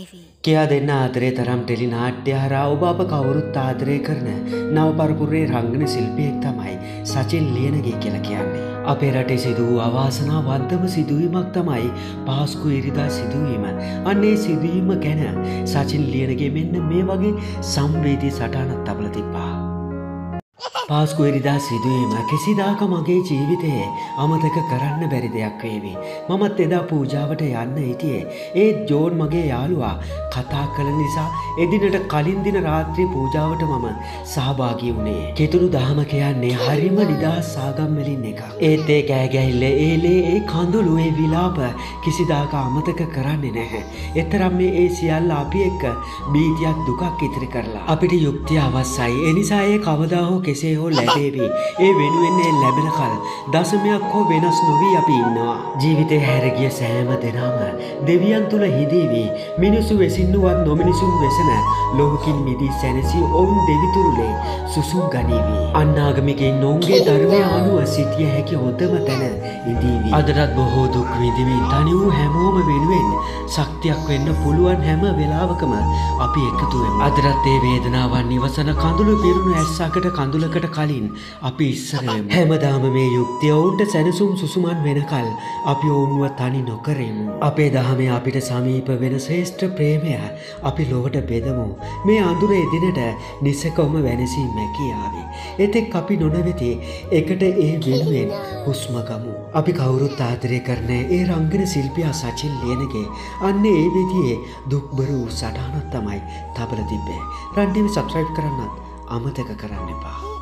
කියා දෙන්න ආදරේ තරම් ටෙලි නාට්‍ය හරහා ඔබ අප කවුරුත් ආදරය කරන නව පරපුරේ රංගන ශිල්පියෙක් තමයි සචින් ලියනගේ කියලා කියන්නේ. අපේ රටේ සිදු වූ අවාසනාවන්තම සිදුවීමක් තමයි පාස්කු ඉරිදා සිදුවීම. අන්නේ සිදුවීම ගැන සචින් ලියනගේ මෙන්න මේ වගේ සංවේදී සටහනක් තබලා තිබ්බා. පාස්කු ඉරිදා සිදුවීම කිසිදාක මගේ ජීවිතයේ අමතක කරන්න බැරි දෙයක් වේවි. මමත් එදා පූජාවට යන්න හිටියේ. ඒත් ජෝන් මගේ යාළුවා කතා කළ නිසා එදිනට කලින් දින රාත්‍රී පූජාවට මම සහභාගී වුණේ. කෙතුළු දහම කියන්නේ හරිම නිදහස් ආගම් වලින් එකක්. ඒත් ඒ කෑගැහිල්ල ඒලේ ඒ කඳුළු ඒ විලාප කිසිදාක අමතක කරන්නේ නැහැ. එතරම් ඒ සියල්ල අපි එක්ක බීතියක් දුකක් ඉතිරි කරලා අපිට යුක්තිය අවශ්‍යයි. ඒ නිසා ඒ කවදා හෝ කෙසේ හෝ ලැබේවි. ඒ වෙනුවෙන් ඒ ලැබෙන කල දශමයක් හෝ වෙනස් නොවී අපි ඉන්නවා. ජීවිතේ හැරගිය සෑම දෙනාම දෙවියන් තුල හිඳීවි. මිනිසු වෙසින්නුවත් නොමිනිසුන් වෙසෙන ලෝකින් මිදී සැනසී ඔවුන් දෙවිතුරුලේ සුසුම් ගනීවි. අන්නාගමිකයින් ඔවුන්ගේ ධර්මය අනුව සිටිය හැකි හොඳම තැන ඉඳීවි. අදටත් බොහෝ දුක් විඳිමින් තනි වූ හැමෝම වෙනුවෙන් ශක්තියක් වෙන්න පුළුවන් හැම වෙලාවකම අපි එකතු වෙමු. අදටත් ඒ වේදනාවන් නිවසන කඳුළු පිරුණු ඇස්සකට කඳුලකට කලින් අපි ඉස්සර වෙමු. හැමදාම මේ යුක්තිය ඔවුන්ට සැනසුම් සුසුමන් වෙනකල් අපි ඔවුන්ව තනි නොකරෙමු. අපේ දහමේ අපිට සමීප වෙන ශ්‍රේෂ්ඨ ප්‍රේමය අපි ලොවට බෙදමු. මේ අඳුර එදිනට නිසකවම වැනසී මැකියාවි. එතෙක් අපි නොනැවති එකට ඒ වෙනුවෙන් හුස්ම ගමු. අපි කවුරුත් ආදරය කරන ඒ රංගන ශිල්පියා සචින් ලියනගේ අන්න ඒ විදිහේ දුක්බර වූ සටහනක් තමයි තබලා තිබ්බේ. රන් ටීවී සබ්ස්ක්‍රයිබ් කරන්නත් අමතක කරන්න එපා.